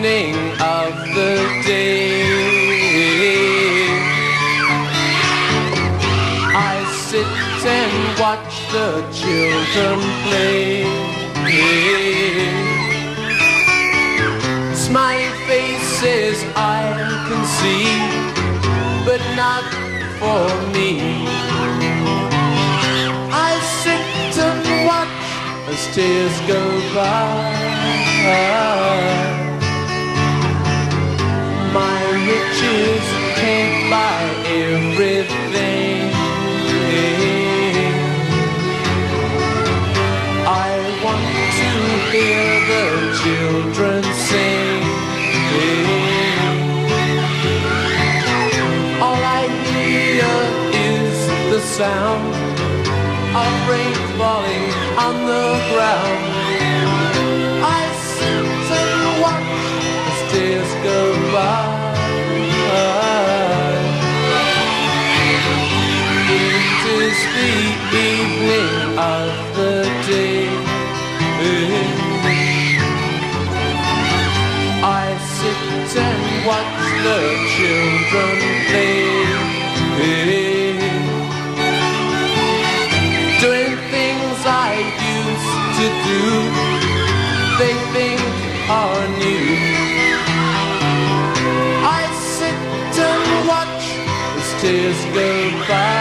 evening of the day. I sit and watch the children play. Smiling faces I can see, but not for me. I sit and watch as tears go by. My riches can't buy everything. I want to hear the children sing. All I hear is the sound of rain falling on the ground. I sit and watch as tears go by. It is the evening of the day. I sit and watch the children play. Doing things I used to do, they think are new. I sit and watch as tears go by.